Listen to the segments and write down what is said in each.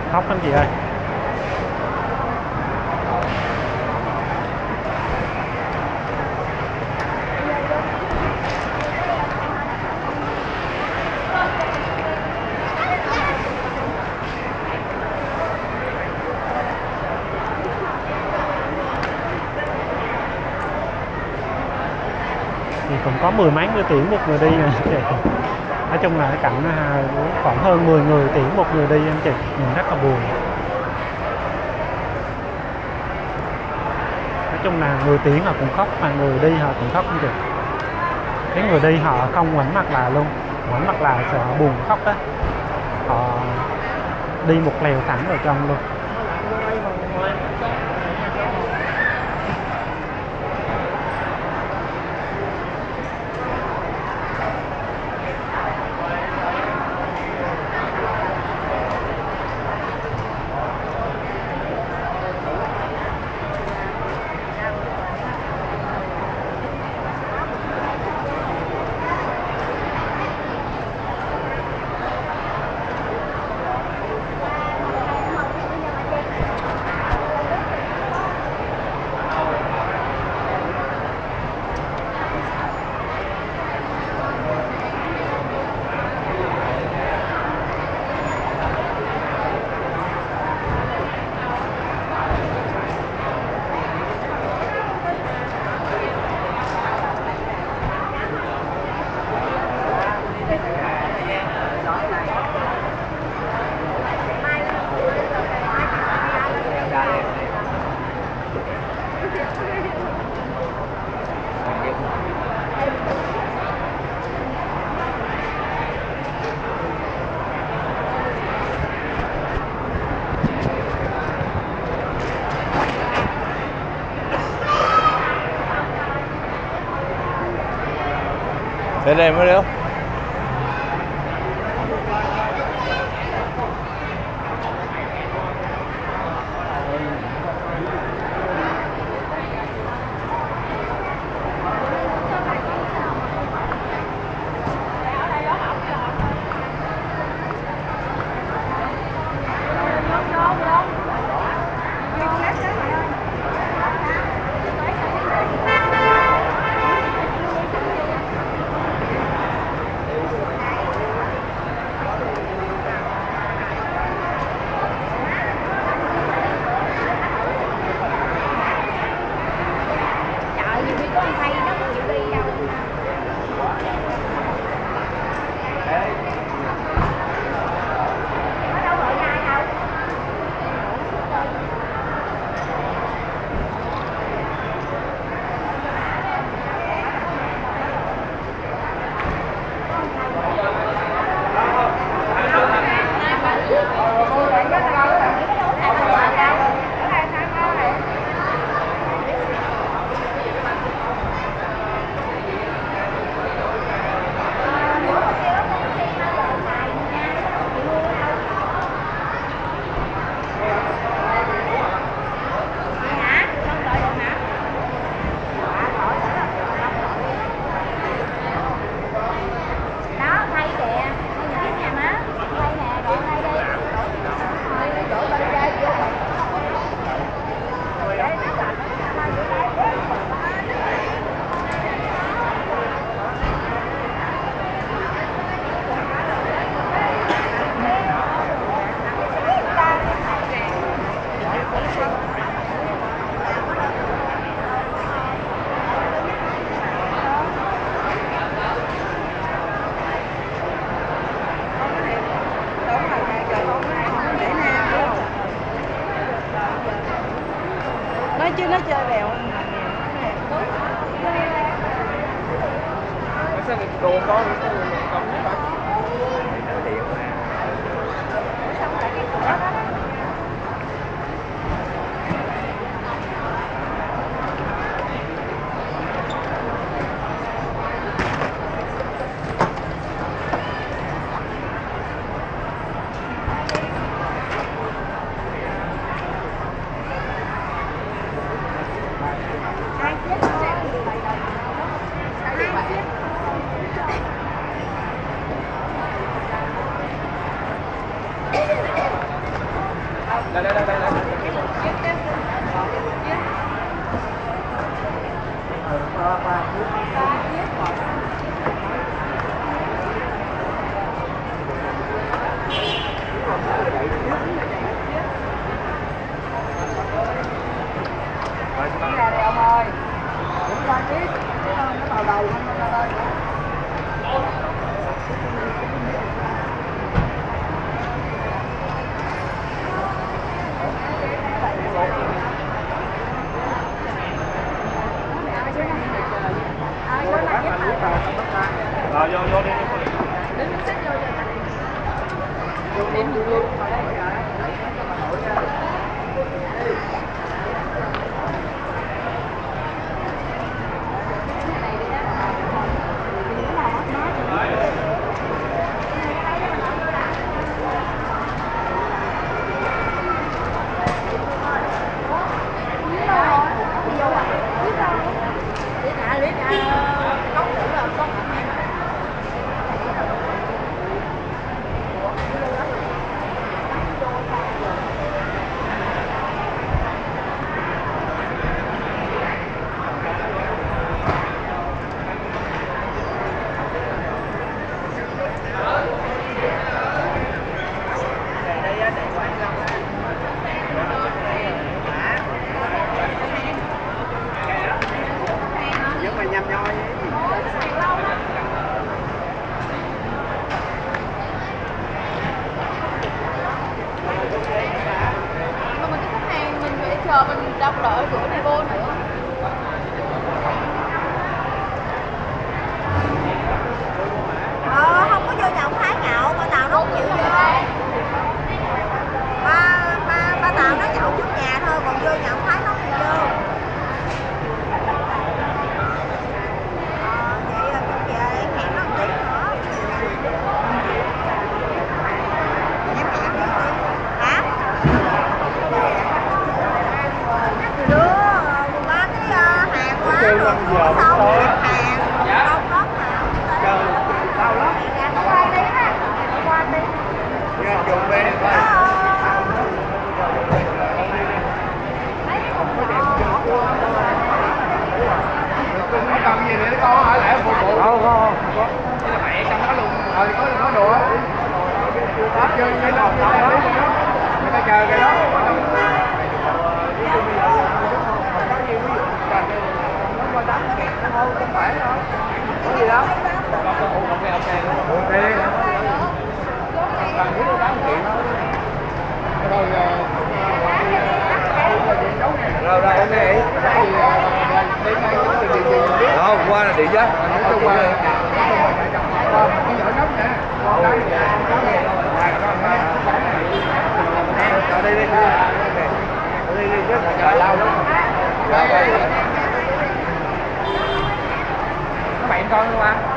khóc anh chị ơi. Thì cũng có mười mấy người tiễn một người đi nè chị. Nói chung là cái cảnh khoảng hơn 10 người tiễn một người đi anh chị, nhìn rất là buồn. Nói chung là người tiễn họ cũng khóc mà người đi họ cũng khóc anh chị. Cái người đi họ không ngoảnh mặt lại luôn, ngoảnh mặt lại sợ họ buồn khóc đó, họ đi một lèo thẳng vào trong luôn. Lên đây mới được. Chứ nó chơi bèo. Sao đồ con Ra đây ông ơi. Đúng ra chiếc. Nó vào đầu không ra đây. Rồi vô đi. Đến miếng sách vô cho điểm gì luôn. Mình đọc đợi bữa này vô nữa. Không có vô nhà ông Thái nhậu, bà Tàu nó không chịu vô. Ba Tàu nó nhậu trước nhà thôi, còn vô nhà ông Thái nó không chịu vô. Vậy cũng về em hẹn nó một tí nữa. Em hẹn nó một tí. Hả? Đưa ba cái hàng quá rồi mua xong hàng không có mà lâu lắm qua đi ha, qua đi dùng về Có cầm gì để con hỏi lại phục vụ không chỉ là mẹ trong đó luôn rồi có đồ á chơi cái đồ đó người ta chờ cái đó không phải đâu có gì đâu ok cần biết bán chuyện rồi rồi ok không qua là điện giá qua đi đi chờ lâu lắm các bạn con luôn anh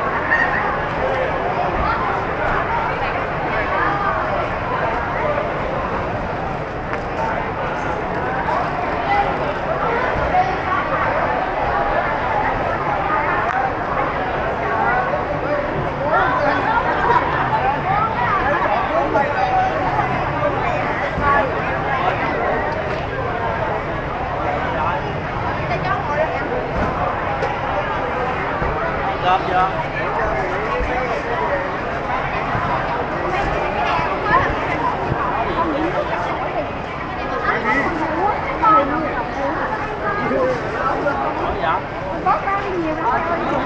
Gom vô. Có ăn nhiều đâu,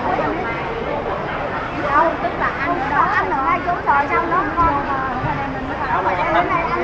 tức là ăn đó, ăn được 2 chú rồi xong nó không ngon mà đến đây ăn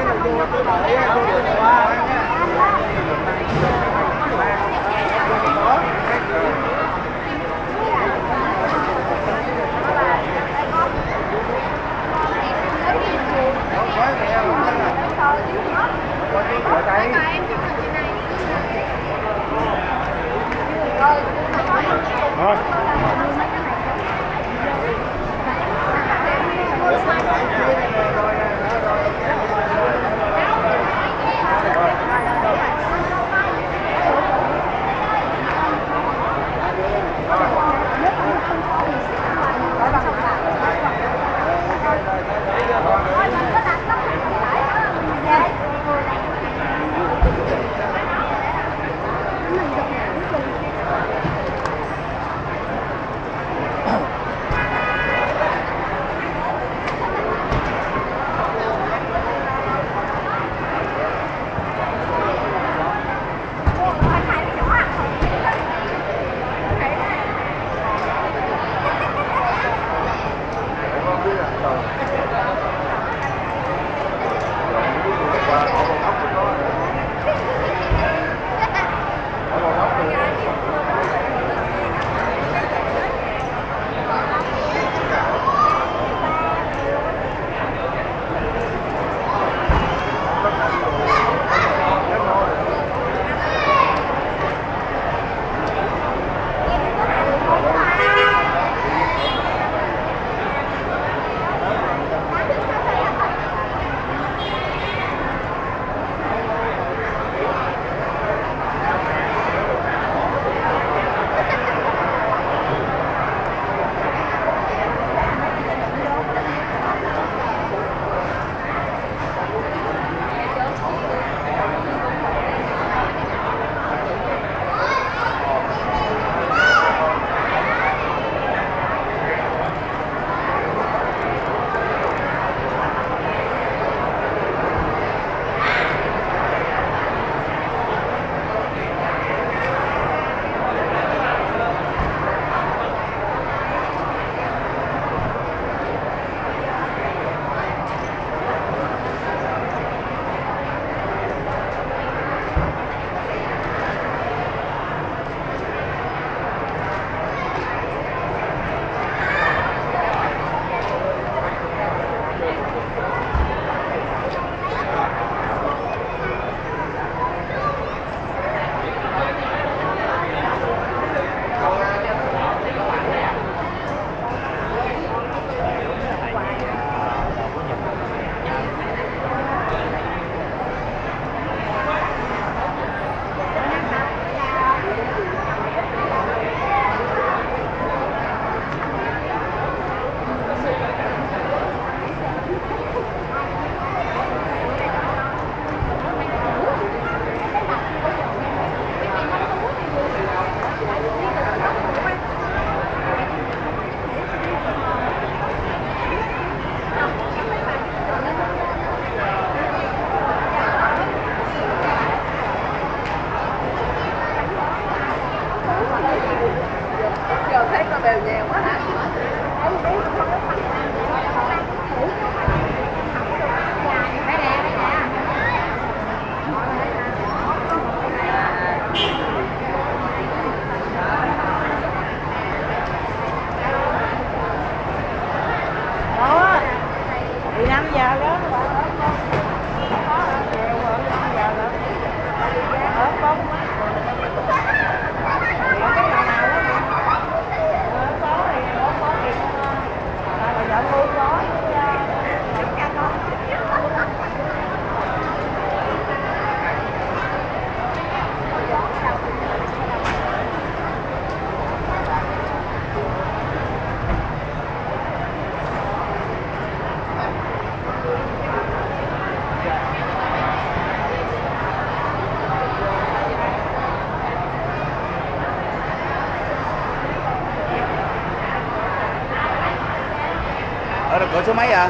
số mấy à?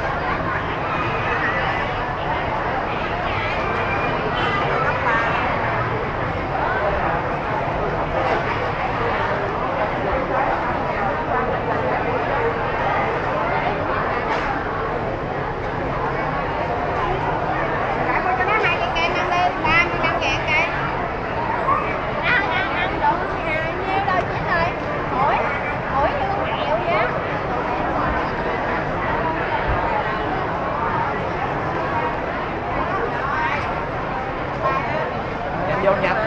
Vô nhập.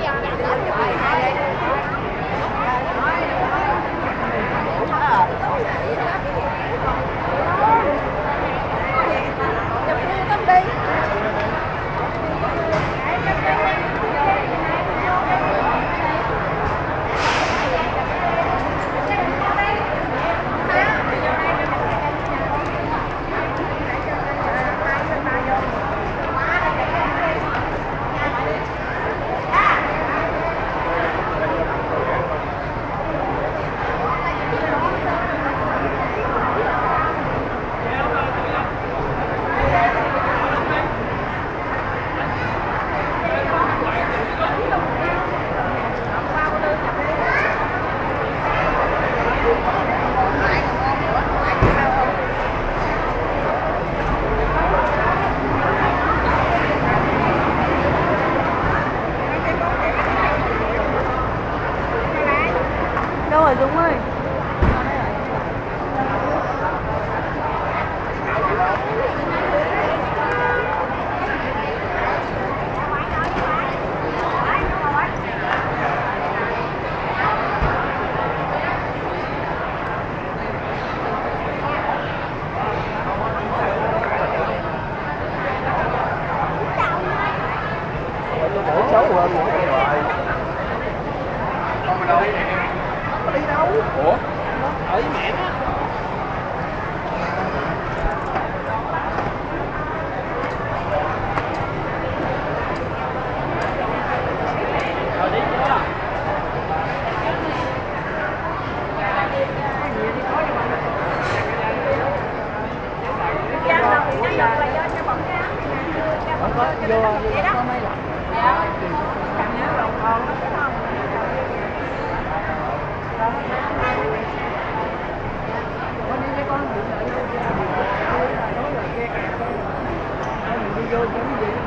Đâu rồi Dũng ơi? Xấu hơn một cái loại. Con đâu? Có đi đâu? Ủa? Ở với mẹ đó. Rồi đi chưa? Không có vô có mấy lần. Dạ. Cảm nhớ lòng con nó phải không? Con đi với con bị lợi vô ra. Đối rồi kia kìa. Đi vô chứ gì.